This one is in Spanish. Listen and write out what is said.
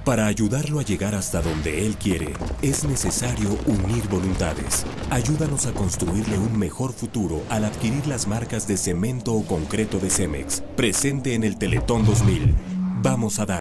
Para ayudarlo a llegar hasta donde él quiere, es necesario unir voluntades. Ayúdanos a construirle un mejor futuro al adquirir las marcas de cemento o concreto de Cemex, presente en el Teletón 2000. Vamos a dar.